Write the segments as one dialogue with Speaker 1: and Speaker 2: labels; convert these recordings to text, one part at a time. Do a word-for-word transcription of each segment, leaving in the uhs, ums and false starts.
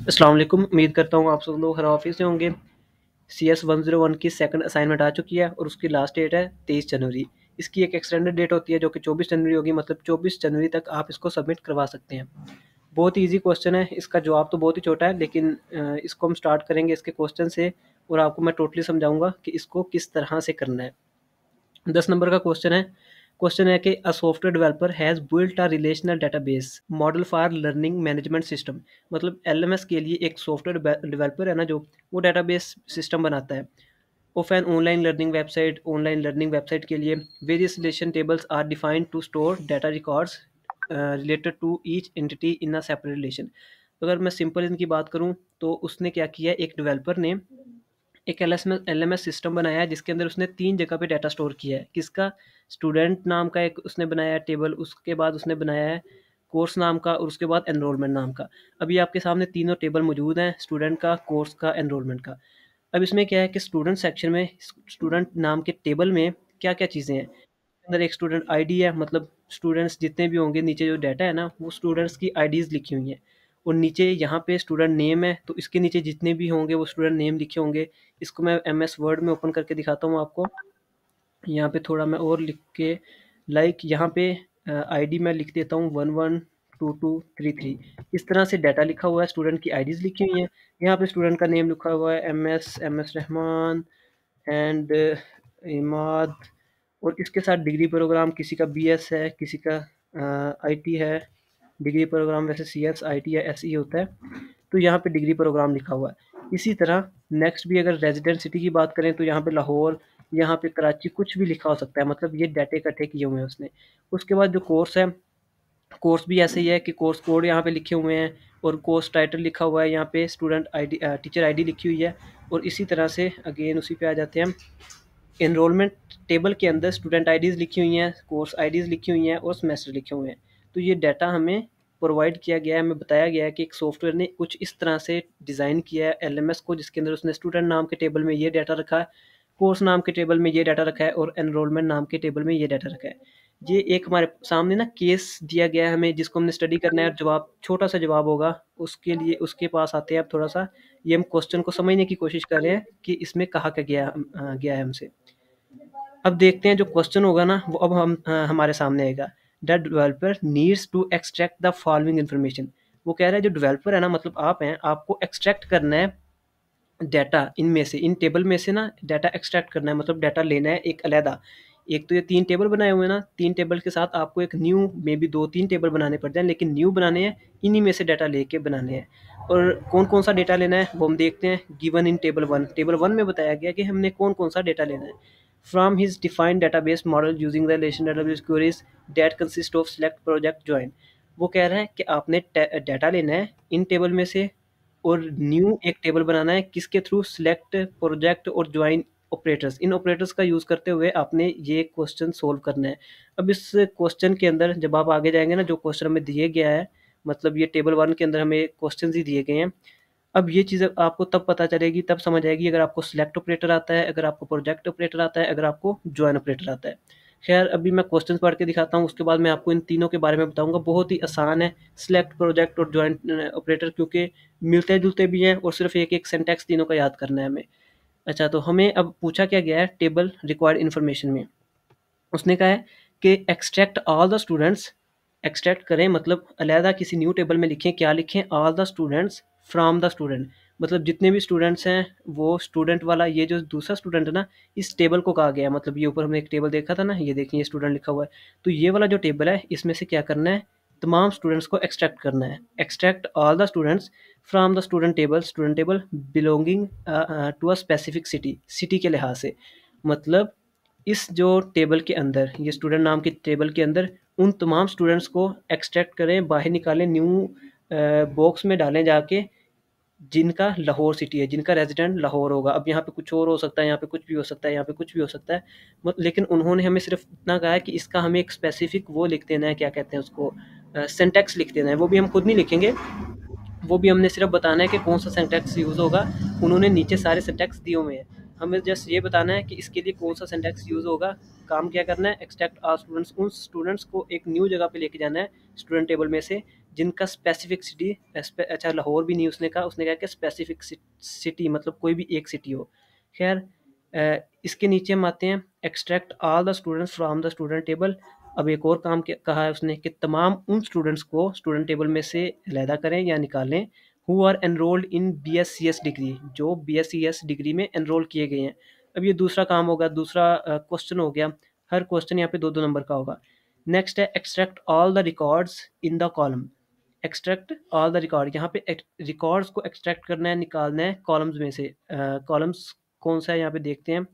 Speaker 1: अस्सलाम वालेकुम। उम्मीद करता हूँ आप सब लोग हर ऑफिस से होंगे। C S one zero one की सेकंड असाइनमेंट आ चुकी है और उसकी लास्ट डेट है तेईस जनवरी। इसकी एक एक्सटेंडेड डेट होती है जो कि चौबीस जनवरी होगी, मतलब चौबीस जनवरी तक आप इसको सबमिट करवा सकते हैं। बहुत ही ईजी क्वेश्चन है, इसका जवाब तो बहुत ही छोटा है, लेकिन अ, इसको हम स्टार्ट करेंगे इसके क्वेश्चन से और आपको मैं टोटली समझाऊंगा कि इसको किस तरह से करना है। दस नंबर का क्वेश्चन है। क्वेश्चन है कि a software developer has built a relational database model for learning management system. मतलब एल एम एस के लिए एक सॉफ्टवेयर डेवलपर है ना, जो वो डेटाबेस सिस्टम बनाता है of an online learning website. Online learning website के लिए various relation tables are defined to store data records related to each entity in a separate relation. अगर मैं सिंपल इनकी बात करूं तो उसने क्या किया, एक डेवलपर ने एक L S L M S system बनाया है जिसके अंदर उसने तीन जगह पे डाटा स्टोर किया है। किसका? स्टूडेंट नाम का एक उसने बनाया है टेबल, उसके बाद उसने बनाया है कोर्स नाम का, और उसके बाद एनरोलमेंट नाम का। अभी आपके सामने तीनों टेबल मौजूद हैं, स्टूडेंट का, कोर्स का, एनरोलमेंट का। अब इसमें क्या है कि स्टूडेंट सेक्शन में, स्टूडेंट नाम के टेबल में क्या क्या चीज़ें हैं। अंदर एक स्टूडेंट आईडी है, मतलब स्टूडेंट्स जितने भी होंगे, नीचे जो डाटा है ना वो स्टूडेंट्स की आईडीज़ लिखी हुई हैं। और नीचे यहाँ पे स्टूडेंट नेम है, तो इसके नीचे जितने भी होंगे वो स्टूडेंट नेम लिखे होंगे। इसको मैं एम एस वर्ड में ओपन करके दिखाता हूँ आपको। यहाँ पे थोड़ा मैं और लिख के, लाइक यहाँ पे आईडी मैं लिख देता हूँ one one two two three three. इस तरह से डाटा लिखा हुआ है, स्टूडेंट की आईडीज़ लिखी हुई हैं। यहाँ पे स्टूडेंट का नेम लिखा हुआ है M S M S Rahman and Imad. और इसके साथ डिग्री प्रोग्राम, किसी का बी एस है, किसी का आई टी है। डिग्री प्रोग्राम वैसे सी एस आई टी या एस ई होता है, तो यहाँ पे डिग्री प्रोग्राम लिखा हुआ है। इसी तरह नेक्स्ट भी अगर रेजिडेंट सिटी की बात करें तो यहाँ पे लाहौर, यहाँ पे कराची, कुछ भी लिखा हो सकता है। मतलब ये डाटे इकट्ठे किए हुए हैं उसने। उसके बाद जो कोर्स है, कोर्स भी ऐसे ही है कि कोर्स कोड यहाँ पे लिखे हुए हैं और कोर्स टाइटल लिखा हुआ है, यहाँ पे स्टूडेंट आईडी, टीचर आईडी लिखी हुई है। और इसी तरह से अगेन उसी पे आ जाते हैं हम। एनरोलमेंट टेबल के अंदर स्टूडेंट आईडीज़ लिखी हुई हैं, कोर्स आईडीज़ लिखी हुई हैं और सेमेस्टर लिखे हुए हैं। तो ये डाटा हमें प्रोवाइड किया गया है, हमें बताया गया है कि एक सॉफ्टवेयर ने कुछ इस तरह से डिज़ाइन किया है एल एम एस को, जिसके अंदर उसने स्टूडेंट नाम के टेबल में ये डाटा रखा है, कोर्स नाम के टेबल में ये डाटा रखा है और एनरोलमेंट नाम के टेबल में ये डाटा रखा है। ये एक हमारे सामने ना केस दिया गया है हमें, जिसको हमने स्टडी करना है और जवाब छोटा सा जवाब होगा। उसके लिए उसके पास आते हैं अब थोड़ा सा। ये हम क्वेश्चन को समझने की कोशिश कर रहे हैं कि इसमें कहा क्या गया अ, गया है हमसे। अब देखते हैं जो क्वेश्चन होगा ना वो अब हम अ, हमारे सामने आएगा। The developer needs to extract the following information. वो कह रहा है जो डेवलपर है ना, मतलब आप हैं, आपको एक्सट्रैक्ट करना है डाटा इनमें से, इन टेबल में से ना डाटा एक्सट्रैक्ट करना है, मतलब डाटा लेना है एक अलहदा। एक तो ये तीन टेबल बनाए हुए हैं ना, तीन टेबल के साथ आपको एक न्यू, मे बी दो तीन टेबल बनाने पड़ जाए, लेकिन न्यू बनाने हैं, इन्हीं में से डाटा लेके बनाने हैं। और कौन कौन सा डेटा लेना है वो हम देखते हैं। Given in table one, table one में बताया गया कि हमने कौन कौन सा डेटा लेना है। From his defined database model using the relation database queries that consist of select project join. वो कह रहा है कि आपने डाटा लेना है इन टेबल में से और न्यू एक टेबल बनाना है, किसके थ्रू? सिलेक्ट, प्रोजेक्ट और ज्वाइन ऑपरेटर्स। इन ऑपरेटर्स का यूज़ करते हुए आपने ये क्वेश्चन सोल्व करना है। अब इस क्वेश्चन के अंदर जब आप आगे जाएंगे ना, जो क्वेश्चन हमें दिए गया है, मतलब ये टेबल वन के अंदर हमें क्वेश्चन ही दिए गए हैं। अब ये चीज़ आपको तब पता चलेगी, तब समझ आएगी अगर आपको सिलेक्ट ऑपरेटर आता है, अगर आपको प्रोजेक्ट ऑपरेटर आता है, अगर आपको ज्वाइन ऑपरेटर आता है। खैर अभी मैं क्वेश्चन पढ़ के दिखाता हूँ, उसके बाद मैं आपको इन तीनों के बारे में बताऊंगा। बहुत ही आसान है सिलेक्ट, प्रोजेक्ट और ज्वाइन ऑपरेटर, क्योंकि मिलते जुलते भी हैं और सिर्फ एक एक सेंटेक्स तीनों का याद करना है हमें। अच्छा, तो हमें अब पूछा क्या गया है टेबल रिक्वायर्ड इन्फॉर्मेशन में। उसने कहा है कि extract all the students. Extract करें मतलब अलहदा किसी न्यू टेबल में लिखें, क्या लिखें? All the students from the student. मतलब जितने भी स्टूडेंट्स हैं वो स्टूडेंट वाला, ये जो दूसरा स्टूडेंट है ना, इस टेबल को कहा गया है। मतलब ये ऊपर हमने एक टेबल देखा था ना, ये देखिए स्टूडेंट लिखा हुआ है। तो ये वाला जो टेबल है इसमें से क्या करना है, तमाम स्टूडेंट्स को एक्सट्रैक्ट करना है। Extract all the students from the student table, student table belonging to a specific city, city के लिहाज से। मतलब इस जो टेबल के अंदर, ये स्टूडेंट नाम के टेबल के अंदर उन तमाम स्टूडेंट्स को एक्सट्रैक्ट करें, बाहर निकालें, न्यू बॉक्स में डालें जाके, जिनका लाहौर सिटी है, जिनका रेजिडेंट लाहौर होगा। अब यहाँ पे कुछ और हो सकता है, यहाँ पे कुछ भी हो सकता है, यहाँ पे कुछ भी हो सकता है, मत लेकिन उन्होंने हमें सिर्फ इतना कहा है कि इसका हमें एक स्पेसिफिक वो लिख देना है, क्या कहते हैं उसको, सेंटेक्स लिख देना है। वो भी हम खुद नहीं लिखेंगे, वो भी हमने सिर्फ बताना है कि कौन सा सिंटैक्स यूज़ होगा। उन्होंने नीचे सारे सिंटैक्स दिए हुए हैं, हमें जस्ट ये बताना है कि इसके लिए कौन सा सिंटैक्स यूज़ होगा। काम क्या करना है, एक्सट्रैक्ट आर स्टूडेंट्स, उन स्टूडेंट्स को एक न्यू जगह पे लेके जाना है स्टूडेंट टेबल में से, जिनका स्पेसिफिक सिटी, अच्छा लाहौर भी नहीं उसने कहा, उसने कहा कि स्पेसिफिक सिटी मतलब कोई भी एक सिटी हो। खैर इसके नीचे हम आते हैं, extract all the students from the student table. अब एक और काम कहा है उसने कि तमाम उन स्टूडेंट्स को स्टूडेंट टेबल में से अलहदा करें या निकालें who are enrolled in B S C S degree, जो B S C S degree में एनरोल किए गए हैं। अब ये दूसरा काम होगा, दूसरा क्वेश्चन हो गया। हर क्वेश्चन यहाँ पे दो दो नंबर का होगा। नेक्स्ट है extract all the records in the column. Extract all the record, यहाँ पे रिकॉर्ड्स को एक्सट्रैक्ट करना है, निकालना है कॉलम्स में से। कॉलम्स uh, कौन सा है यहाँ पे देखते हैं।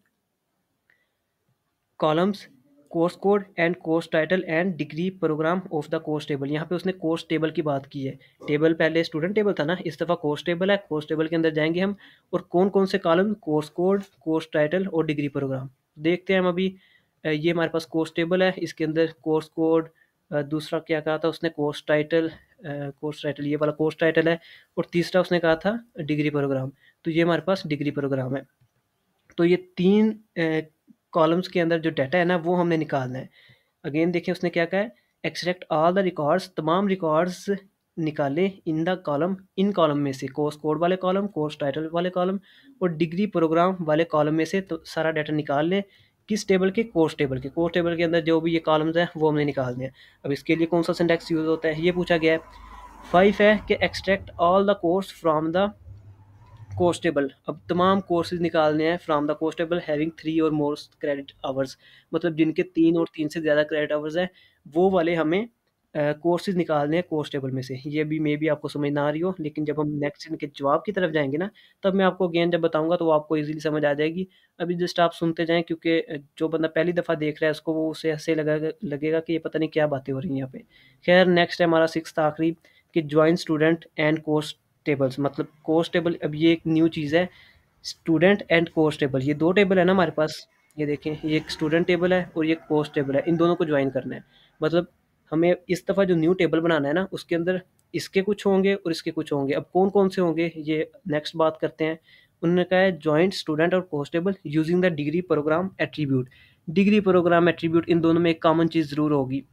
Speaker 1: Columns, course code and course title and degree program of the course table. यहाँ पे उसने कोर्स टेबल की बात की है। टेबल पहले स्टूडेंट टेबल था ना, इस दफ़ा कोर्स टेबल है। कोर्स टेबल के अंदर जाएंगे हम, और कौन कौन से column, course code, course title और डिग्री प्रोग्राम देखते हैं हम अभी। ये हमारे पास कोर्स टेबल है, इसके अंदर कोर्स कोड, दूसरा क्या कहा था उसने, कोर्स टाइटल, कोर्स टाइटल ये वाला कोर्स टाइटल है, और तीसरा उसने कहा था डिग्री प्रोग्राम। तो ये हमारे पास डिग्री प्रोग्राम है। तो ये तीन कॉलम्स के अंदर जो डाटा है ना वो हमने निकालना है। अगेन देखिए उसने क्या कहा है, एक्सट्रैक्ट ऑल द रिकॉर्ड्स, तमाम रिकॉर्ड्स निकाले इन द कॉलम, इन कॉलम में से, कोर्स कोड वाले कॉलम, कोर्स टाइटल वाले कॉलम और डिग्री प्रोग्राम वाले कॉलम में से तो सारा डाटा निकाल लें। किस टेबल के, कोर्स टेबल के। कोर्स टेबल के अंदर जो भी ये कॉलम्स हैं वो हमने निकालने हैं। अब इसके लिए कौन सा सिंटैक्स यूज़ होता है ये पूछा गया है। फाइव है कि extract all the course from the course table. अब तमाम कोर्सेज निकालने हैं from the course table having three और मोर क्रेडिट आवर्स, मतलब जिनके तीन और तीन से ज़्यादा क्रेडिट आवर्स हैं वो वाले हमें कोर्सेज uh, निकालने हैं कोर्स टेबल में से। ये भी मे भी आपको समझ ना आ रही हो, लेकिन जब हम नेक्स्ट इनके जवाब की तरफ जाएंगे ना तब मैं आपको अगेन जब बताऊंगा तो वो आपको इजीली समझ आ जाएगी। अभी जस्ट आप सुनते जाएं, क्योंकि जो बंदा पहली दफ़ा देख रहा है उसको वो उसे ऐसे लगा लगेगा कि ये पता नहीं क्या बातें हो रही हैं यहाँ पे। खैर नेक्स्ट है हमारा सिक्स आखिरी, कि join student and course tables, मतलब कोर्स टेबल। अब ये एक न्यू चीज़ है, स्टूडेंट एंड कोर्स टेबल। ये दो टेबल है ना हमारे पास, ये देखें, ये एक स्टूडेंट टेबल है और ये कोर्स टेबल है। इन दोनों को ज्वाइन करना है, मतलब हमें इस दफ़ा जो न्यू टेबल बनाना है ना उसके अंदर इसके कुछ होंगे और इसके कुछ होंगे। अब कौन कौन से होंगे ये नेक्स्ट बात करते हैं। उन्होंने कहा है जॉइंट स्टूडेंट और course table using the degree program attribute. Degree program attribute, इन दोनों में एक कॉमन चीज़ ज़रूर होगी।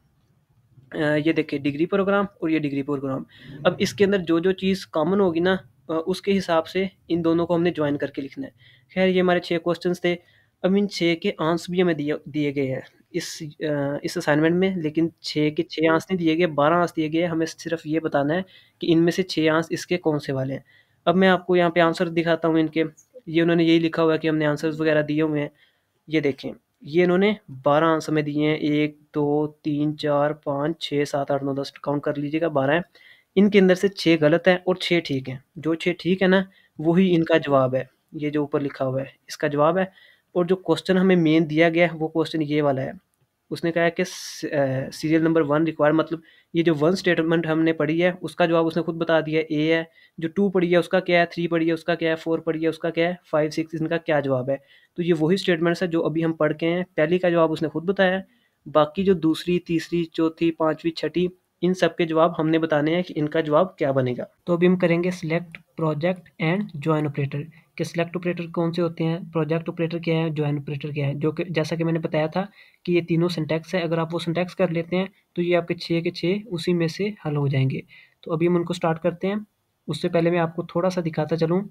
Speaker 1: ये देखिए डिग्री प्रोग्राम और ये डिग्री प्रोग्राम। अब इसके अंदर जो जो चीज़ कॉमन होगी ना उसके हिसाब से इन दोनों को हमने ज्वाइन करके लिखना है। खैर ये हमारे छः क्वेश्चंस थे। अब इन छः के आंसर भी हमें दिए दिए गए हैं इस इस असाइनमेंट में, लेकिन छः के छः आंसर नहीं दिए गए, बारह आंसर दिए गए। हमें सिर्फ ये बताना है कि इनमें से छः आंसर इसके कौन से वाले हैं। अब मैं आपको यहाँ पे आंसर दिखाता हूँ इनके। ये उन्होंने यही लिखा हुआ है कि हमने आंसर्स वगैरह दिए हुए हैं। ये देखें, ये इन्होंने बारह आंसर में दिए हैं, एक दो तीन चार पाँच छः सात आठ नौ दस, काउंट कर लीजिएगा, बारह हैं। इनके अंदर से छः गलत हैं और छः ठीक हैं। जो छः ठीक है ना वही इनका जवाब है, ये जो ऊपर लिखा हुआ है इसका जवाब है। और जो क्वेश्चन हमें मेन दिया गया है वो क्वेश्चन ये वाला है। उसने कहा है कि सीरियल नंबर वन रिक्वायर, मतलब ये जो वन स्टेटमेंट हमने पढ़ी है उसका जवाब उसने खुद बता दिया ए है। जो टू पढ़ी है उसका क्या है, थ्री पढ़ी है उसका क्या है, फोर पढ़ी है उसका क्या है, फाइव सिक्स इनका क्या जवाब है। तो ये वही स्टेटमेंट्स है जो अभी हम पढ़ के हैं। पहली का जवाब उसने खुद बताया, बाकी जो दूसरी तीसरी चौथी पाँचवीं छठी इन सब के जवाब हमने बताने हैं कि इनका जवाब क्या बनेगा। तो अभी हम करेंगे select project and join operator. कि सिलेक्ट ऑपरेटर कौन से होते हैं, प्रोजेक्ट ऑपरेटर क्या है, ज्वाइन ऑपरेटर क्या है। जो कि जैसा कि मैंने बताया था कि ये तीनों सिंटैक्स है, अगर आप वो सिंटैक्स कर लेते हैं तो ये आपके छः के छः उसी में से हल हो जाएंगे। तो अभी हम उनको स्टार्ट करते हैं। उससे पहले मैं आपको थोड़ा सा दिखाता चलूँ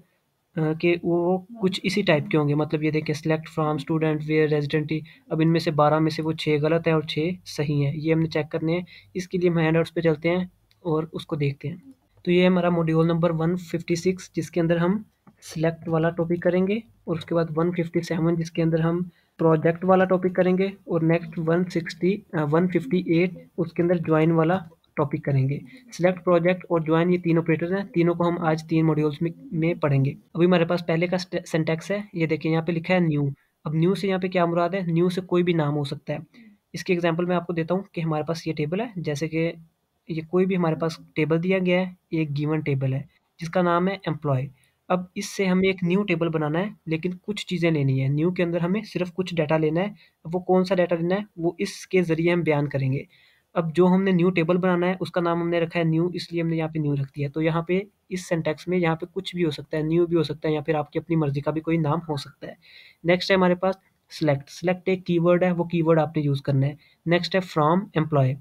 Speaker 1: कि वो कुछ इसी टाइप के होंगे। मतलब ये देखिए select from student where resident city. अब इनमें से बारह में से वो छः गलत है और छः सही हैं, ये हमने चेक करने हैं। इसके लिए हम हैंडआउट्स पे चलते हैं और उसको देखते हैं। तो ये हमारा module number one fifty six जिसके अंदर हम सिलेक्ट वाला टॉपिक करेंगे, और उसके बाद वन फिफ्टी सेवन जिसके अंदर हम प्रोजेक्ट वाला टॉपिक करेंगे, और next one sixty one fifty eight उसके अंदर ज्वाइन वाला टॉपिक करेंगे। सिलेक्ट, प्रोजेक्ट और ज्वाइन ये तीन ऑपरेटर्स हैं, तीनों को हम आज तीन मॉड्यूल्स में, में पढ़ेंगे। अभी हमारे पास पहले का सिंटैक्स है, ये देखिए यहाँ पे लिखा है न्यू। अब न्यू से यहाँ पे क्या मुराद है, न्यू से कोई भी नाम हो सकता है। इसके एग्जांपल मैं आपको देता हूँ कि हमारे पास ये टेबल है, जैसे कि ये कोई भी हमारे पास टेबल दिया गया है, एक गिवन टेबल है जिसका नाम है एम्प्लॉय। अब इससे हमें एक न्यू टेबल बनाना है, लेकिन कुछ चीज़ें लेनी है। न्यू के अंदर हमें सिर्फ कुछ डाटा लेना है। वो कौन सा डाटा लेना है वो इसके ज़रिए हम बयान करेंगे। अब जो हमने न्यू टेबल बनाना है उसका नाम हमने रखा है न्यू, इसलिए हमने यहाँ पे न्यू रख दिया। तो यहाँ पे इस सिंटैक्स में यहाँ पे कुछ भी हो सकता है, न्यू भी हो सकता है या फिर आपकी अपनी मर्जी का भी कोई नाम हो सकता है। नेक्स्ट है हमारे पास सिलेक्ट। सिलेक्ट एक कीवर्ड है, वो कीवर्ड आपने यूज़ करना है। नेक्स्ट है फ्रॉम एम्प्लॉय।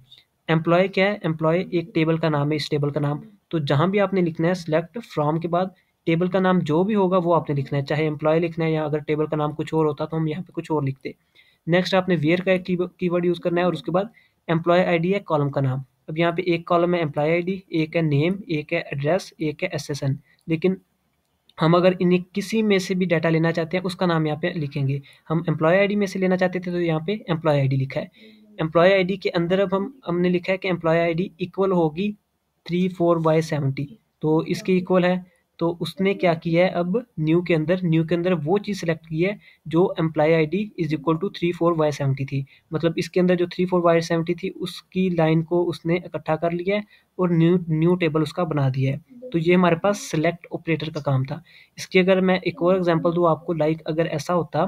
Speaker 1: एम्प्लॉय क्या है, एम्प्लॉय एक टेबल का नाम है, इस टेबल का नाम। तो जहाँ भी आपने लिखना है सिलेक्ट फ्रॉम के बाद टेबल का नाम जो भी होगा वो आपने लिखना है, चाहे एम्प्लॉय लिखना है या अगर टेबल का नाम कुछ और होता तो हम यहाँ पे कुछ और लिखते। नेक्स्ट आपने वेयर का एक कीवर्ड यूज़ करना है और उसके बाद एम्प्लॉय आईडी है कॉलम का नाम। अब यहाँ पे एक कॉलम है एम्प्लॉय आईडी, एक है नेम, एक है एड्रेस, एक है एसएसएन। लेकिन हम अगर इन्हें किसी में से भी डाटा लेना चाहते हैं उसका नाम यहाँ पे लिखेंगे। हम एम्प्लॉय आईडी में से लेना चाहते थे तो यहाँ पे एम्प्लॉय आईडी लिखा है। एम्प्लॉय आईडी के अंदर अब हम हमने लिखा है कि एम्प्लॉय आईडी इक्वल होगी थ्री फोर बाई सेवेंटी, तो इसके इक्वल है। तो उसने क्या किया है, अब न्यू के अंदर न्यू के अंदर वो चीज़ सेलेक्ट की है जो employee ID is equal to three four by seventy थी। मतलब इसके अंदर जो थ्री फोर बाई सेवेंटी थी उसकी लाइन को उसने इकट्ठा कर लिया है और न्यू न्यू टेबल उसका बना दिया है। तो ये हमारे पास सेलेक्ट ऑपरेटर का काम था। इसकी अगर मैं एक और एग्जांपल दूँ आपको, लाइक अगर ऐसा होता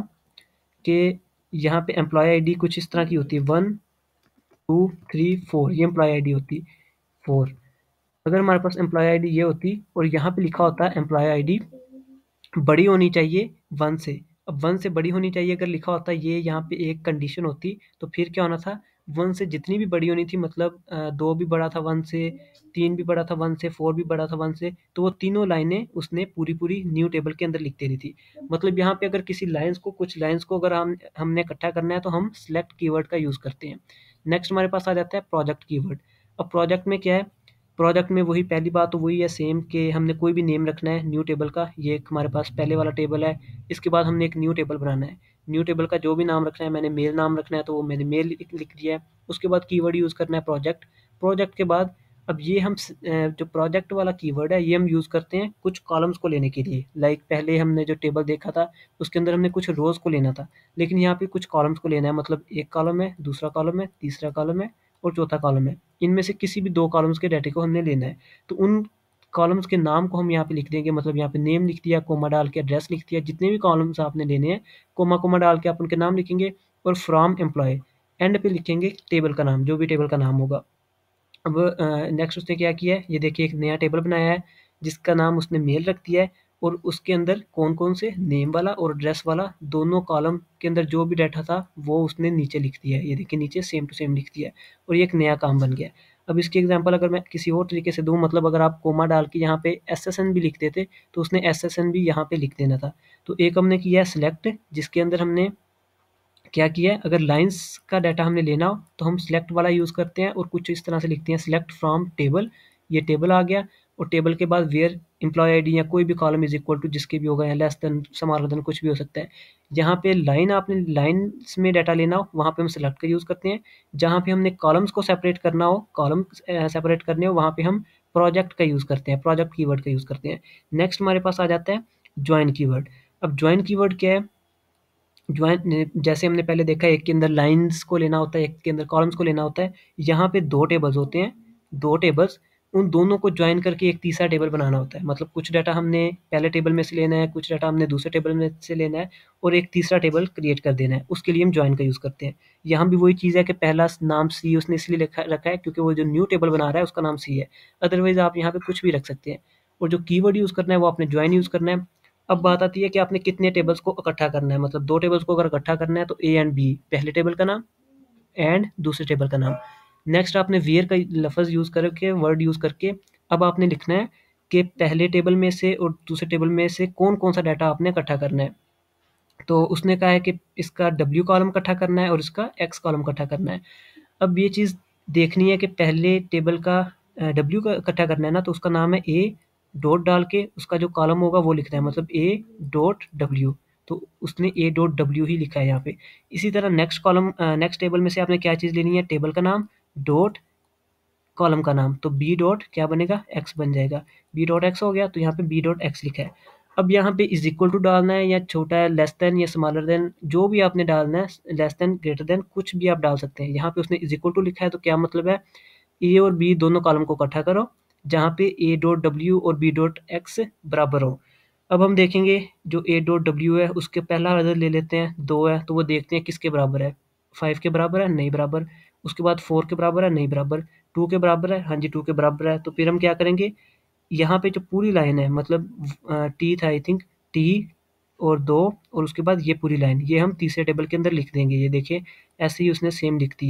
Speaker 1: कि यहाँ पे एम्प्लॉय आईडी कुछ इस तरह की होती है, वन टू थ्री फोर, ये एम्प्लॉय आईडी होती फोर। अगर हमारे पास एम्प्लॉय आईडी ये होती और यहाँ पे लिखा होता है एम्प्लॉय आईडी बड़ी होनी चाहिए वन से। अब वन से बड़ी होनी चाहिए अगर लिखा होता, ये यहाँ पे एक कंडीशन होती, तो फिर क्या होना था, वन से जितनी भी बड़ी होनी थी, मतलब अ, दो भी बड़ा था वन से, तीन भी बड़ा था वन से, फोर भी बड़ा था वन से, तो वो तीनों लाइनें उसने पूरी पूरी न्यू टेबल के अंदर लिख देनी थी। मतलब यहाँ पे अगर किसी लाइन्स को कुछ लाइन्स को अगर हम हमने इकट्ठा करना है तो हम सिलेक्ट कीवर्ड का यूज़ करते हैं। नेक्स्ट हमारे पास आ जाता है प्रोजेक्ट कीवर्ड। अब प्रोजेक्ट में क्या है, प्रोजेक्ट में वही पहली बात तो वही है सेम कि हमने कोई भी नेम रखना है न्यू टेबल का। ये एक हमारे पास पहले वाला टेबल है, इसके बाद हमने एक न्यू टेबल बनाना है। न्यू टेबल का जो भी नाम रखना है, मैंने मेल नाम रखना है तो वो मैंने मेल लिख लिख दिया है। उसके बाद कीवर्ड यूज़ करना है प्रोजेक्ट। प्रोजेक्ट के बाद अब ये हम स- अ, जो प्रोजेक्ट वाला कीवर्ड है ये हम यूज़ करते हैं कुछ कॉलम्स को लेने के लिए। लाइक पहले हमने जो टेबल देखा था उसके अंदर हमने कुछ रोज़ को लेना था, लेकिन यहाँ पे कुछ कॉलम्स को लेना है। मतलब एक कॉलम है, दूसरा कॉलम है, तीसरा कॉलम है और चौथा कॉलम है। इनमें से किसी भी दो कॉलम्स के डाटे को हमने लेना है। तो उन कॉलम्स के नाम को हम यहाँ पे लिख देंगे। मतलब यहाँ पे नेम लिख दिया, कोमा डाल के एड्रेस लिख दिया, जितने भी कॉलम्स आपने लेने हैं कोमा कोमा डाल के आप उनके नाम लिखेंगे और फ्रॉम एम्प्लॉय एंड पे लिखेंगे टेबल का नाम, जो भी टेबल का नाम होगा। अब नेक्स्ट उसने क्या किया है, ये देखिए एक नया टेबल बनाया है जिसका नाम उसने मेल रख दिया है और उसके अंदर कौन कौन से नेम वाला और एड्रेस वाला दोनों कॉलम के अंदर जो भी डाटा था वो उसने नीचे लिख दिया है। ये देखिए नीचे सेम टू सेम लिख दिया है और ये एक नया काम बन गया है। अब इसकी एग्जांपल अगर मैं किसी और तरीके से दूं, मतलब अगर आप कोमा डाल के यहाँ पे एस एस एन भी लिख देते तो उसने एस एस एन भी यहाँ पे लिख देना था। तो एक हमने किया है सिलेक्ट, जिसके अंदर हमने क्या किया है, अगर लाइंस का डाटा हमने लेना हो तो हम सिलेक्ट वाला यूज़ करते हैं और कुछ इस तरह से लिखते हैं सिलेक्ट फ्रॉम टेबल। ये टेबल आ गया और टेबल के बाद वेयर एम्प्लॉय आईडी या कोई भी कॉलम इज इक्वल टू जिसके भी होगा या लेस देन स्मॉलर देन कुछ भी हो सकता है। यहाँ पे लाइन आपने लाइन्स में डाटा लेना हो वहाँ पे हम सिलेक्ट का यूज़ करते हैं। जहाँ पे हमने कॉलम्स को सेपरेट करना हो, कॉलम सेपरेट करने हो, वहाँ पे हम प्रोजेक्ट का यूज़ करते हैं, प्रोजेक्ट कीवर्ड का यूज़ करते हैं। नेक्स्ट हमारे पास आ जाता है ज्वाइन कीवर्ड। अब ज्वाइन कीवर्ड क्या है, ज्वाइन जैसे हमने पहले देखा एक के अंदर लाइंस को लेना होता है, एक के अंदर कॉलम्स को लेना होता है। यहाँ पे दो टेबल्स होते हैं, दो टेबल्स, उन दोनों को ज्वाइन करके एक तीसरा टेबल बनाना होता है। मतलब कुछ डाटा हमने पहले टेबल में से लेना है, कुछ डाटा हमने दूसरे टेबल में से लेना है और एक तीसरा टेबल क्रिएट कर देना है। उसके लिए हम ज्वाइन का यूज़ करते हैं। यहाँ भी वही चीज़ है कि पहला नाम सी उसने इसलिए लिखा रखा है क्योंकि वो जो न्यू टेबल बना रहा है उसका नाम सी है। अदरवाइज़ आप यहाँ पे कुछ भी रख सकते हैं। और जो कीवर्ड यूज़ करना है वो आपने ज्वाइन यूज़ करना है। अब बात आती है कि आपने कितने टेबल्स को इकट्ठा करना है। मतलब दो टेबल्स को अगर इकट्ठा करना है तो ए एंड बी, पहले टेबल का नाम एंड दूसरे टेबल का नाम। नेक्स्ट आपने वेयर का लफ्ज़ यूज़ करके, वर्ड यूज़ करके अब आपने लिखना है कि पहले टेबल में से और दूसरे टेबल में से कौन कौन सा डाटा आपने इकट्ठा करना है। तो उसने कहा है कि इसका डब्ल्यू कॉलम इकट्ठा करना है और इसका एक्स कॉलम इकट्ठा करना है। अब ये चीज़ देखनी है कि पहले टेबल का डब्ल्यू का इकट्ठा करना है ना, तो उसका नाम है ए डॉट डाल के उसका जो कॉलम होगा वो लिखना है, मतलब ए डॉट डब्ल्यू। तो उसने ए डॉट डब्ल्यू ही लिखा है यहाँ पे। इसी तरह नेक्स्ट कॉलम नेक्स्ट टेबल में से आपने क्या चीज़ लेनी है, टेबल का नाम डॉट कॉलम का नाम, तो बी डॉट क्या बनेगा, एक्स बन जाएगा। बी डॉट एक्स हो गया तो यहाँ पे बी डॉट एक्स लिखा है। अब यहाँ पे इज इक्वल टू डालना है या छोटा है, लेस देन या स्मॉलर देन, जो भी आपने डालना है, लेस देन ग्रेटर देन कुछ भी आप डाल सकते हैं। यहाँ पे उसने इज इक्वल टू लिखा है तो क्या मतलब है, ए और बी दोनों कॉलम को इकट्ठा करो जहाँ पे ए डॉट डब्ल्यू और बी डॉट एक्स बराबर हो। अब हम देखेंगे जो ए डॉट डब्ल्यू है उसके पहला अदर ले लेते हैं, दो है तो वो देखते हैं किसके बराबर है, फाइव के बराबर है, नहीं बराबर। उसके बाद फोर के बराबर है, नहीं बराबर। टू के बराबर है, हाँ जी टू के बराबर है। तो फिर हम क्या करेंगे, यहाँ पे जो पूरी लाइन है, मतलब टी था आई थिंक, टी और दो और उसके बाद ये पूरी लाइन ये हम तीसरे टेबल के अंदर लिख देंगे। ये देखिए ऐसे ही उसने सेम लिख दी है।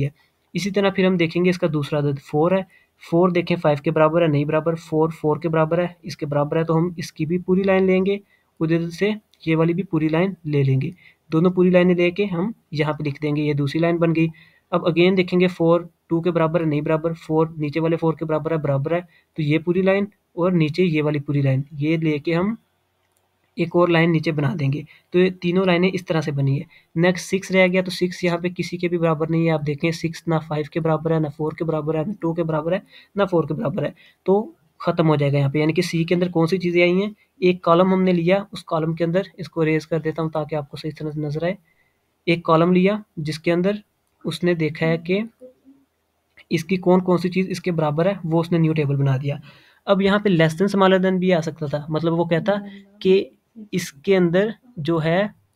Speaker 1: इसी तरह फिर हम देखेंगे इसका दूसरा अदद फोर है। फोर देखें फाइव के बराबर है, नहीं बराबर। फोर फोर के बराबर है, इसके बराबर है, तो हम इसकी भी पूरी लाइन लेंगे, उधर से ये वाली भी पूरी लाइन ले लेंगे। दोनों पूरी लाइनें लेके हम यहाँ पे लिख देंगे, ये दूसरी लाइन बन गई। अब अगेन देखेंगे फोर टू के बराबर है, नहीं बराबर। फोर नीचे वाले फोर के बराबर है, बराबर है, तो ये पूरी लाइन और नीचे ये वाली पूरी लाइन, ये लेके हम एक और लाइन नीचे बना देंगे। तो ये तीनों लाइनें इस तरह से बनी है। नेक्स्ट सिक्स रह गया, तो सिक्स यहाँ पे किसी के भी बराबर नहीं है। आप देखें सिक्स ना फाइव के बराबर है, ना फोर के बराबर है, ना टू के बराबर है, ना फोर के बराबर है, तो खत्म हो जाएगा यहाँ पे। यानी कि सी के अंदर कौन सी चीज़ें आई हैं, एक कॉलम हमने लिया, उस कॉलम के अंदर इसको रेज कर देता हूँ ताकि आपको सही तरह से नजर आए। एक कॉलम लिया जिसके अंदर उसने देखा है कि इसकी कौन कौन सी चीज़ इसके बराबर है, वो उसने न्यू टेबल बना दिया। अब यहाँ पे लेस देन स्मॉलर देन भी आ सकता था, मतलब वो कहता कि इसके अंदर जो है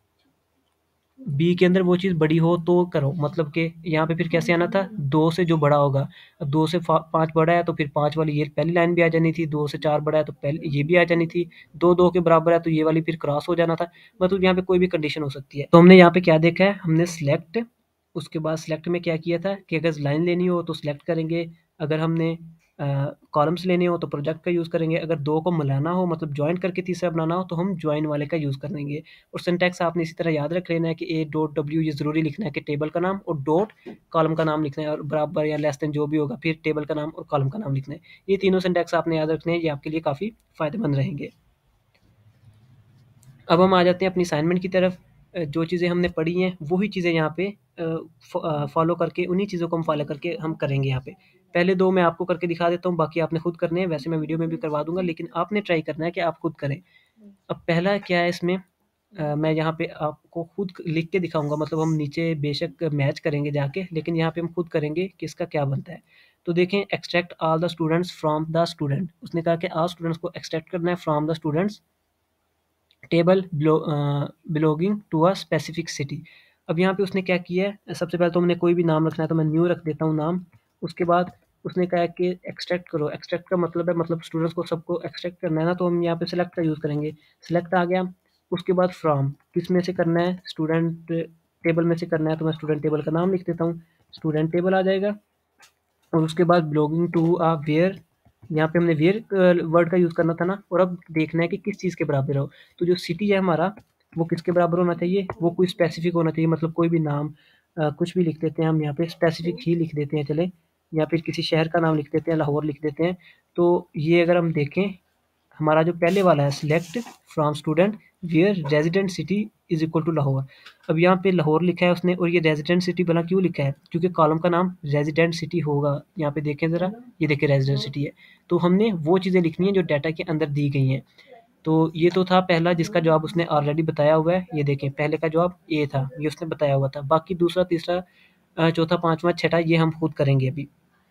Speaker 1: बी के अंदर वो चीज़ बड़ी हो तो करो, मतलब कि यहाँ पे फिर कैसे आना था, दो से जो बड़ा होगा। अब दो से पाँच बड़ा है तो फिर पाँच वाली ये पहली लाइन भी आ जानी थी, दो से चार बड़ा है तो पहले ये भी आ जानी थी, दो दो के बराबर है तो ये वाली फिर क्रॉस हो जाना था। मतलब यहाँ पे कोई भी कंडीशन हो सकती है। तो हमने यहाँ पे क्या देखा है, हमने सिलेक्ट, उसके बाद सिलेक्ट में क्या किया था कि अगर लाइन लेनी हो तो सिलेक्ट करेंगे, अगर हमने कॉलम्स लेने हो तो प्रोजेक्ट का यूज़ करेंगे, अगर दो को मिलाना हो मतलब ज्वाइन करके तीसरा बनाना हो तो हम ज्वाइन वाले का यूज़ करेंगे। और सिंटैक्स आपने इसी तरह याद रख लेना है कि ए डॉट डब्ल्यू ये ज़रूरी लिखना है कि टेबल का नाम, और डॉट कॉलम का नाम लिखना है, और बराबर या लेस देन जो भी होगा फिर टेबल का नाम और कॉलम का नाम लिखना है। ये तीनों सिंटैक्स आपने याद रखने हैं, ये आपके लिए काफ़ी फ़ायदेमंद रहेंगे। अब हम आ जाते हैं अपनी असाइनमेंट की तरफ। जो चीज़ें हमने पढ़ी हैं वही चीज़ें यहाँ पे फॉलो करके, उन्हीं चीज़ों को हम फॉलो करके हम करेंगे यहाँ पे। पहले दो मैं आपको करके दिखा देता हूँ, बाकी आपने खुद करने हैं। वैसे मैं वीडियो में भी करवा दूंगा, लेकिन आपने ट्राई करना है कि आप खुद करें। अब पहला क्या है इसमें, आ, मैं यहाँ पे आपको खुद लिख के दिखाऊंगा, मतलब हम नीचे बेशक मैच करेंगे जाके, लेकिन यहाँ पे हम खुद करेंगे कि इसका क्या बनता है। तो देखें, extract all the students from the student, उसने कहा कि ऑल स्टूडेंट्स को एक्सट्रैक्ट करना है from the students table belonging to a specific city. अब यहाँ पे उसने क्या किया है, सबसे पहले तो हमने कोई भी नाम रखना है, तो मैं न्यू रख देता हूँ नाम। उसके बाद उसने कहा है कि एक्सट्रैक्ट करो। एक्सट्रैक्ट का मतलब है, मतलब स्टूडेंट्स को सबको एक्सट्रैक्ट करना है ना, तो हम यहाँ पे सिलेक्ट का यूज़ करेंगे। सिलेक्ट आ गया। उसके बाद फ्रॉम किस में से करना है, स्टूडेंट टेबल में से करना है, तो मैं स्टूडेंट टेबल का नाम लिख देता हूँ, स्टूडेंट टेबल आ जाएगा। और उसके बाद बिलोंगिंग टू अ वेयर, यहाँ पे हमने वेयर वर्ड का यूज़ करना था ना, और अब देखना है कि किस चीज़ के बराबर हो। तो जो सिटी है हमारा वो किसके बराबर होना चाहिए, वो कोई स्पेसिफिक होना चाहिए, मतलब कोई भी नाम आ, कुछ भी लिख देते हैं हम यहाँ पे, स्पेसिफिक ही लिख देते हैं चले, या फिर किसी शहर का नाम लिख देते हैं, लाहौर लिख देते हैं। तो ये अगर हम देखें, हमारा जो पहले वाला है select from student where resident city is equal to Lahore. अब यहाँ पे लाहौर लिखा है उसने, और ये रेजिडेंट सिटी बना क्यों लिखा है, क्योंकि कॉलम का नाम रेजिडेंट सिटी होगा। यहाँ पे देखें ज़रा, ये देखें रेजिडेंट सिटी है। तो हमने वो चीज़ें लिखनी है जो डाटा के अंदर दी गई हैं। तो ये तो था पहला जिसका जवाब उसने ऑलरेडी बताया हुआ है। ये देखें, पहले का जवाब ए था, ये उसने बताया हुआ था। बाकी दूसरा, तीसरा, अ, चौथा, पाँचवा, छठा ये हम खुद करेंगे अभी।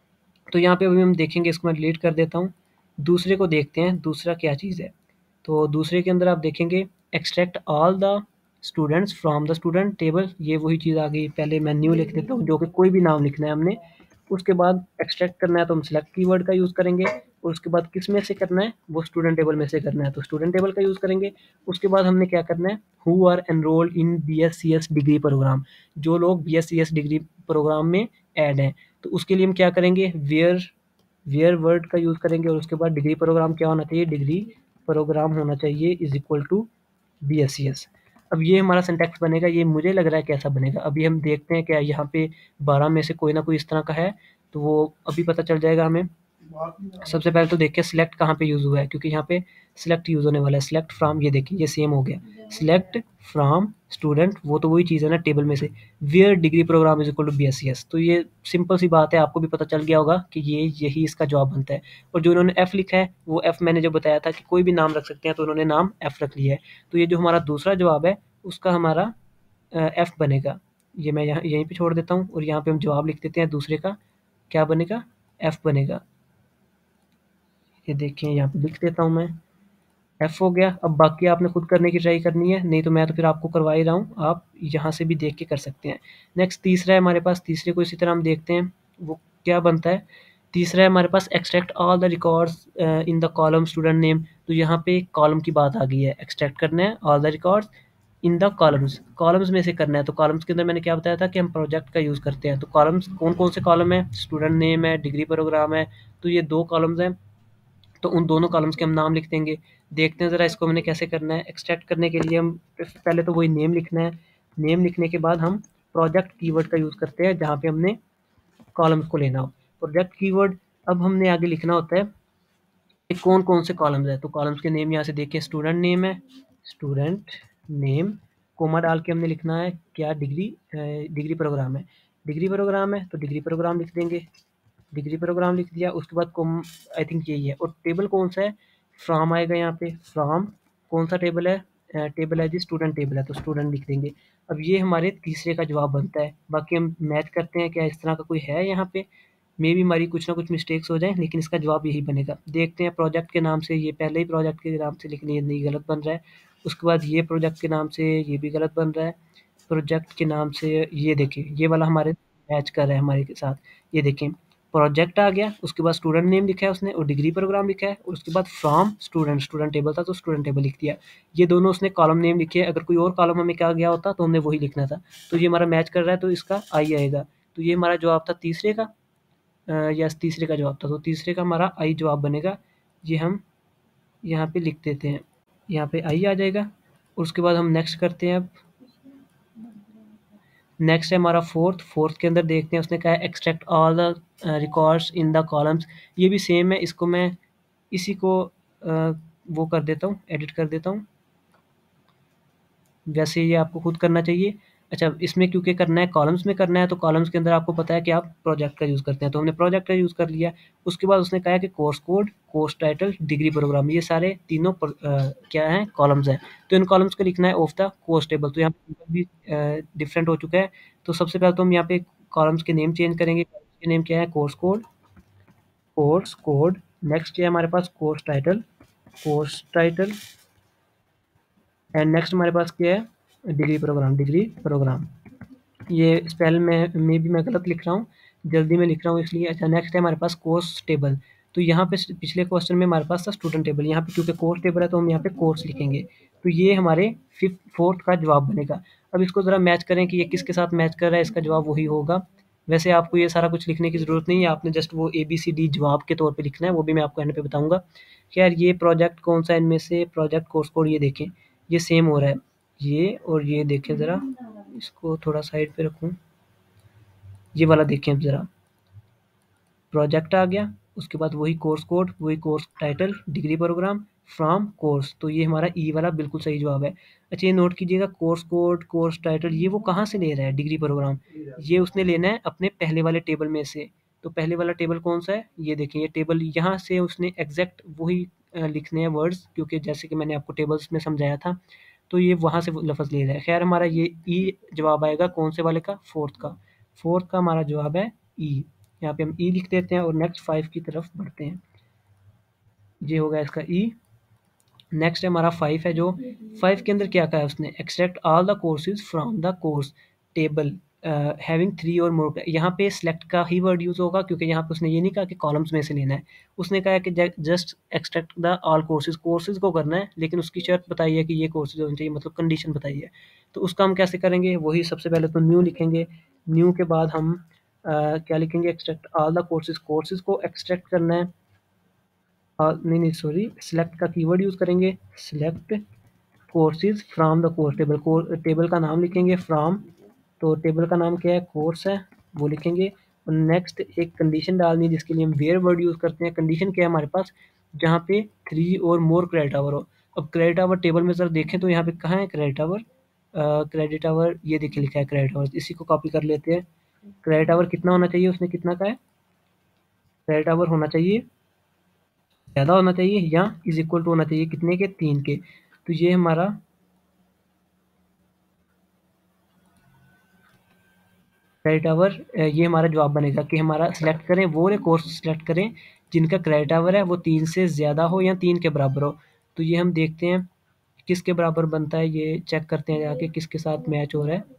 Speaker 1: तो यहाँ पे अभी हम देखेंगे, इसको मैं डिलीट कर देता हूँ। दूसरे को देखते हैं, दूसरा क्या चीज़ है। तो दूसरे के अंदर आप देखेंगे, extract all the students from the student table, ये वही चीज़ आ गई। पहले मैं न्यू लिख देता हूँ, जो कि कोई भी नाम लिखना है हमने। उसके बाद एक्सट्रैक्ट करना है तो हम सिलेक्ट कीवर्ड का यूज़ करेंगे, और उसके बाद किस में से करना है, वो स्टूडेंट टेबल में से करना है, तो स्टूडेंट टेबल का यूज़ करेंगे। उसके बाद हमने क्या करना है, who are enrolled in B S C S degree program, जो लोग B S C S degree program में ऐड हैं, तो उसके लिए हम क्या करेंगे, वेयर वेयर वर्ड का यूज़ करेंगे। और उसके बाद डिग्री प्रोग्राम क्या होना चाहिए, डिग्री प्रोग्राम होना चाहिए is equal to B S C S. अब ये हमारा सिंटैक्स बनेगा। ये मुझे लग रहा है कैसा बनेगा, अभी हम देखते हैं क्या यहाँ पे बारह में से कोई ना कोई इस तरह का है, तो वो अभी पता चल जाएगा हमें। सबसे पहले तो देखिए सिलेक्ट कहाँ पे यूज़ हुआ है, क्योंकि यहाँ पे सिलेक्ट यूज़ होने वाला है। सिलेक्ट फ्रॉम, ये देखिए ये सेम हो गया, सिलेक्ट फ्रॉम स्टूडेंट, वो तो वही चीज़ है ना टेबल में से। Where degree program is equal to B S C S, तो ये सिंपल सी बात है, आपको भी पता चल गया होगा कि ये यही इसका जवाब बनता है। और जो उन्होंने एफ लिखा है, वो एफ मैंने जो बताया था कि कोई भी नाम रख सकते हैं, तो उन्होंने नाम एफ रख लिया है। तो ये जो हमारा दूसरा जवाब है उसका हमारा एफ बनेगा। ये मैं यहाँ यहीं पे छोड़ देता हूँ, और यहाँ पे हम जवाब लिख देते हैं दूसरे का, क्या बनेगा, एफ बनेगा। ये देखिए यहाँ पे लिख देता हूँ मैं, एफ हो गया। अब बाकी आपने खुद करने की ट्राई करनी है, नहीं तो मैं तो फिर आपको करवा ही रहा हूँ, आप यहाँ से भी देख के कर सकते हैं। नेक्स्ट तीसरा है हमारे पास, तीसरे को इसी तरह हम देखते हैं वो क्या बनता है। तीसरा है हमारे पास, extract all the records in the column student name, तो यहाँ पे कॉलम की बात आ गई है, एक्सट्रैक्ट करना है all the records in the columns, columns में से करना है। तो कॉलम्स के अंदर मैंने क्या बताया था कि हम प्रोजेक्ट का यूज़ करते हैं। तो कॉलम्स कौन कौन से कॉलम है, स्टूडेंट नेम है, डिग्री प्रोग्राम है, तो ये दो कॉलम्स हैं। तो उन दोनों कॉलम्स के हम नाम लिख देंगे। देखते हैं ज़रा इसको मैंने कैसे करना है। एक्सट्रैक्ट करने के लिए हम पहले तो वही नेम लिखना है। नेम लिखने के बाद हम प्रोजेक्ट कीवर्ड का यूज़ करते हैं जहाँ पे हमने कॉलम्स को लेना हो। प्रोजेक्ट कीवर्ड अब हमने आगे लिखना होता है कि कौन कौन से कॉलम्स है। तो कॉलम्स के नेम यहाँ से देखिए, स्टूडेंट नेम है, स्टूडेंट नेम, कोमा डाल के हमने लिखना है क्या, डिग्री डिग्री प्रोग्राम है। डिग्री प्रोग्राम है तो डिग्री प्रोग्राम लिख देंगे। डिग्री प्रोग्राम लिख दिया, उसके बाद कॉम आई थिंक यही है। और टेबल कौन सा है, फ्रॉम आएगा यहाँ पे। फ्रॉम कौन सा टेबल है, टेबल है जी स्टूडेंट टेबल है, तो स्टूडेंट लिख देंगे। अब ये हमारे तीसरे का जवाब बनता है। बाकी हम मैच करते हैं क्या इस तरह का कोई है यहाँ पे, मे भी हमारी कुछ ना कुछ मिस्टेक्स हो जाए, लेकिन इसका जवाब यही बनेगा। देखते हैं प्रोजेक्ट के नाम से, ये पहले ही प्रोजेक्ट के नाम से, लेकिन ये नहीं, गलत बन रहा है। उसके बाद ये प्रोजेक्ट के नाम से, ये भी गलत बन रहा है। प्रोजेक्ट के नाम से ये देखिए, ये वाला हमारे मैच कर रहा है हमारे के साथ। ये देखें, प्रोजेक्ट आ गया, उसके बाद स्टूडेंट नेम लिखा है उसने और डिग्री प्रोग्राम लिखा है, और उसके बाद फ्रॉम स्टूडेंट, स्टूडेंट टेबल था तो स्टूडेंट टेबल लिख दिया। ये दोनों उसने कॉलम नेम लिखे है। अगर कोई और कॉलम हमें क्या गया होता तो हमने वही लिखना था। तो ये हमारा मैच कर रहा है, तो इसका आई आएगा। तो ये हमारा जवाब था तीसरे का, यस तीसरे का जवाब था। तो तीसरे का हमारा आई जवाब बनेगा। ये हम यहाँ पे लिख देते हैं, यहाँ पे आई आ जाएगा। और उसके बाद हम नेक्स्ट करते हैं। अब नेक्स्ट है हमारा फोर्थ। फोर्थ के अंदर देखते हैं उसने कहा है extract all the records in the columns. ये भी सेम है, इसको मैं इसी को uh, वो कर देता हूँ, एडिट कर देता हूँ। वैसे ये आपको खुद करना चाहिए। अच्छा, इसमें क्योंकि करना है कॉलम्स में करना है, तो कॉलम्स के अंदर आपको पता है कि आप प्रोजेक्ट का यूज़ करते हैं, तो हमने प्रोजेक्ट का यूज़ कर लिया। उसके बाद उसने कहा है कि course code, course title, degree program, ये सारे तीनों पर, आ, क्या हैं, कॉलम्स हैं। तो इन कॉलम्स को लिखना है ऑफ द कोर्स टेबल। तो यहाँ पे भी डिफरेंट हो चुका है। तो सबसे पहले तो हम यहाँ पे कॉलम्स के नेम चेंज करेंगे। के नेम क्या है, course code, course code. Next है हमारे पास course title, course title. And next हमारे पास क्या है, डिग्री प्रोग्राम, डिग्री प्रोग्राम। ये स्पेल में में भी मैं गलत लिख रहा हूँ, जल्दी में लिख रहा हूँ इसलिए। अच्छा, नेक्स्ट है हमारे पास कोर्स टेबल। तो यहाँ पे पिछले क्वेश्चन में हमारे पास था स्टूडेंट टेबल, यहाँ पे क्योंकि कोर्स टेबल है तो हम यहाँ पे कोर्स लिखेंगे। तो ये हमारे फिफ्थ फोर्थ का जवाब बनेगा। अब इसको ज़रा मैच करें कि ये किसके साथ मैच कर रहा है, इसका जवाब वही होगा। वैसे आपको ये सारा कुछ लिखने की ज़रूरत नहीं है, आपने जस्ट वो ए बी सी डी जवाब के तौर पे लिखना है, वो भी मैं आपको एंड पे बताऊँगा। खैर, ये प्रोजेक्ट कौन सा है इनमें से, प्रोजेक्ट कोर्स कोड, ये देखें ये सेम हो रहा है, ये और ये देखें ज़रा, इसको थोड़ा साइड पे रखूँ। ये वाला देखें अब ज़रा, प्रोजेक्ट आ गया, उसके बाद वही कोर्स कोड, वही course title, degree program, from course. तो ये हमारा ई वाला बिल्कुल सही जवाब है। अच्छा, ये नोट कीजिएगा, कोर्स कोड, कोर्स टाइटल, ये वो कहाँ से ले रहा है, डिग्री प्रोग्राम, ये उसने लेना है अपने पहले वाले टेबल में से। तो पहले वाला टेबल कौन सा है, ये देखें, ये टेबल, यहाँ से उसने एग्जैक्ट वही अ, लिखने हैं वर्ड्स, क्योंकि जैसे कि मैंने आपको टेबल्स में समझाया था। तो ये वहाँ से लफ्ज़ ले रहा है। खैर, हमारा ये ई जवाब आएगा कौन से वाले का, फोर्थ का। फोर्थ का हमारा जवाब है ई। यहाँ पे हम ई लिख देते हैं और नेक्स्ट फाइव की तरफ बढ़ते हैं। ये होगा इसका ई। नेक्स्ट है हमारा फाइव है, जो फाइव के अंदर क्या कहा है उसने, extract all the courses from the course table having three और मोर। यहाँ पे सेलेक्ट का ही वर्ड यूज़ होगा, क्योंकि यहाँ पे उसने ये नहीं कहा कि कॉलम्स में से लेना है। उसने कहा है कि just extract the all courses, courses को करना है, लेकिन उसकी शर्त बताई है कि ये कोर्सेज होने चाहिए, मतलब कंडीशन बताई है। तो उसका हम कैसे करेंगे, वही सबसे पहले तो न्यू लिखेंगे। न्यू के बाद हम uh, क्या लिखेंगे, extract all the courses, courses को एक्सट्रैक्ट करना है। uh, नहीं नहीं सॉरी, सिलेक्ट का कीवर्ड यूज़ करेंगे, select courses from the course table, table का नाम लिखेंगे फ्रॉम। तो टेबल का नाम क्या है, कोर्स है, वो लिखेंगे। और नेक्स्ट एक कंडीशन डालनी है, जिसके लिए हम वेयर वर्ड यूज़ करते हैं। कंडीशन क्या है हमारे पास, जहाँ पे थ्री और मोर क्रेडिट आवर हो। अब क्रेडिट आवर टेबल में सर देखें तो यहाँ पे कहाँ है क्रेडिट आवर, क्रेडिट आवर ये देखिए लिखा है क्रेडिट आवर, इसी को कॉपी कर लेते हैं। क्रेडिट आवर कितना होना चाहिए, उसने कितना का है, क्रेडिट आवर होना चाहिए, ज़्यादा होना चाहिए या इज इक्वल टू होना चाहिए कितने के, तीन के। तो ये हमारा क्रेडिट आवर, ये हमारा जवाब बनेगा कि हमारा सिलेक्ट करें, वो वाले कोर्स सिलेक्ट करें जिनका क्रेडिट आवर है वो तीन से ज़्यादा हो या तीन के बराबर हो। तो ये हम देखते हैं किसके बराबर बनता है, ये चेक करते हैं जाके किसके साथ मैच हो रहा है।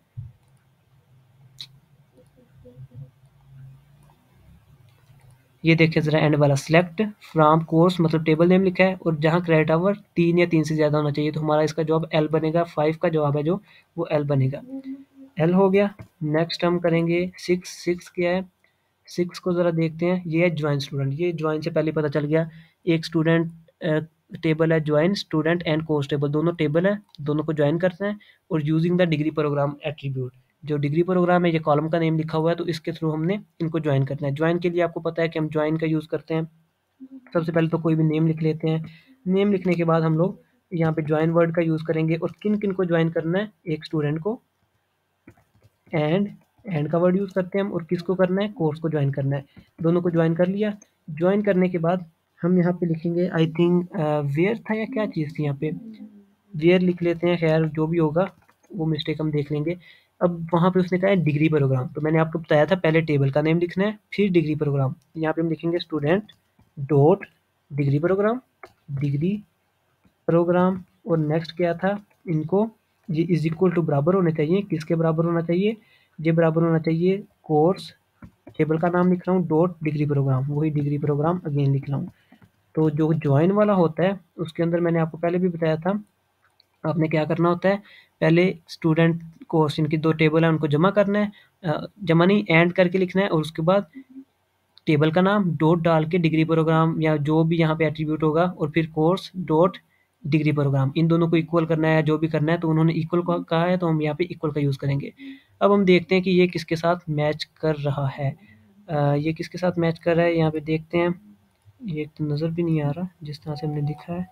Speaker 1: ये देखिए ज़रा एंड वाला, सेलेक्ट फ्रॉम कोर्स मतलब टेबल नेम लिखा है, और जहाँ क्रेडिट आवर तीन या तीन से ज़्यादा होना चाहिए, तो हमारा इसका जवाब एल बनेगा। फाइव का जवाब है जो वो एल बनेगा। एल हो गया। नेक्स्ट हम करेंगे सिक्स। सिक्स क्या है? सिक्स को ज़रा देखते हैं। ये है ज्वाइन स्टूडेंट। ये ज्वाइन से पहले पता चल गया। एक स्टूडेंट टेबल है, join student and course table, दोनों टेबल है, दोनों को ज्वाइन करते हैं। और using the degree program attribute, जो डिग्री प्रोग्राम है ये कॉलम का नेम लिखा हुआ है, तो इसके थ्रू हमने इनको ज्वाइन करना है। ज्वाइन के लिए आपको पता है कि हम ज्वाइन का यूज़ करते हैं। सबसे पहले तो कोई भी नेम लिख लेते हैं। नेम लिखने के बाद हम लोग यहाँ पे ज्वाइन वर्ड का यूज़ करेंगे, और किन किन को ज्वाइन करना है? एक स्टूडेंट को, एंड एंड का वर्ड यूज़ करते हैं हम, और किसको करना है? कोर्स को ज्वाइन करना है। दोनों को ज्वाइन कर लिया। ज्वाइन करने के बाद हम यहाँ पे लिखेंगे, आई थिंक वेयर था या क्या चीज़ थी यहाँ पे, वेयर लिख लेते हैं। खैर जो भी होगा वो मिस्टेक हम देख लेंगे। अब वहाँ पे उसने कहा है डिग्री प्रोग्राम, तो मैंने आपको बताया था पहले टेबल का नेम लिखना है फिर डिग्री प्रोग्राम। यहाँ पे हम लिखेंगे student dot degree program, degree program. और नेक्स्ट क्या था? इनको ये इज इक्वल टू बराबर होने चाहिए। किसके बराबर होना चाहिए? ये बराबर होना चाहिए कोर्स, टेबल का नाम लिख रहा हूँ, डॉट डिग्री प्रोग्राम, वही डिग्री प्रोग्राम अगेन लिख रहा हूँ। तो जो ज्वाइन वाला होता है उसके अंदर मैंने आपको पहले भी बताया था, आपने क्या करना होता है, पहले स्टूडेंट कोर्स, इनकी दो टेबल है उनको जमा करना है, अ, जमा नहीं ऐड करके लिखना है, और उसके बाद टेबल का नाम डॉट डाल के डिग्री प्रोग्राम या जो भी यहाँ पे एट्रीब्यूट होगा, और फिर कोर्स डॉट डिग्री प्रोग्राम, इन दोनों को इक्वल करना है, जो भी करना है। तो उन्होंने इक्वल कहा है तो हम यहाँ पे इक्वल का यूज़ करेंगे। अब हम देखते हैं कि ये किसके साथ मैच कर रहा है। अ, ये किसके साथ मैच कर रहा है यहाँ पे देखते हैं। ये तो नज़र भी नहीं आ रहा जिस तरह से हमने लिखा है।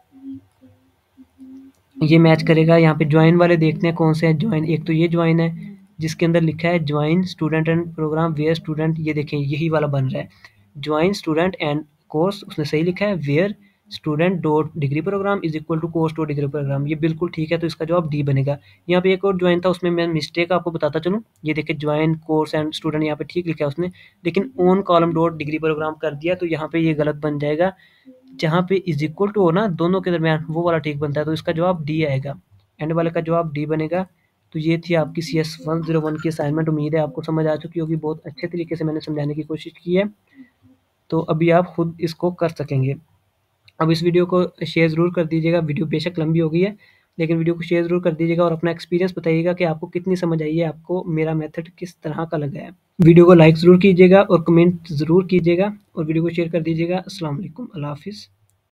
Speaker 1: ये मैच करेगा यहाँ पे। ज्वाइन वाले देखते हैं कौन से हैं ज्वाइन। एक तो ये ज्वाइन है जिसके अंदर लिखा है join student and program where student, ये देखें यही वाला बन रहा है। ज्वाइन स्टूडेंट एंड कोर्स उसने सही लिखा है, where student dot degree program is equal to course dot degree program, ये बिल्कुल ठीक है। तो इसका जवाब डी बनेगा। यहाँ पे एक और ज्वाइन था, उसमें मैं मिस्टेक आपको बताता चलूँ। ये देखिए ज्वाइन कोर्स एंड स्टूडेंट यहाँ पे ठीक लिखा है उसने, लेकिन on column dot degree program कर दिया, तो यहाँ पे ये गलत बन जाएगा। जहाँ पे इज इक्वल टू हो ना दोनों के दरमियान, वो वाला ठीक बनता है, तो इसका जवाब डी आएगा। एंड वाले का जवाब डी बनेगा। तो ये थी आपकी C S one zero one की असाइनमेंट। उम्मीद है आपको समझ आ चुकी होगी। बहुत अच्छे तरीके से मैंने समझाने की कोशिश की है, तो अभी आप खुद इसको कर सकेंगे। अब इस वीडियो को शेयर ज़रूर कर दीजिएगा। वीडियो बेशक लंबी हो गई है, लेकिन वीडियो को शेयर ज़रूर कर दीजिएगा, और अपना एक्सपीरियंस बताइएगा कि आपको कितनी समझ आई है, आपको मेरा मेथड किस तरह का लगा है। वीडियो को लाइक ज़रूर कीजिएगा और कमेंट ज़रूर कीजिएगा, और वीडियो को शेयर कर दीजिएगा। अस्सलाम वालेकुम, अल्लाह हाफ़िज़।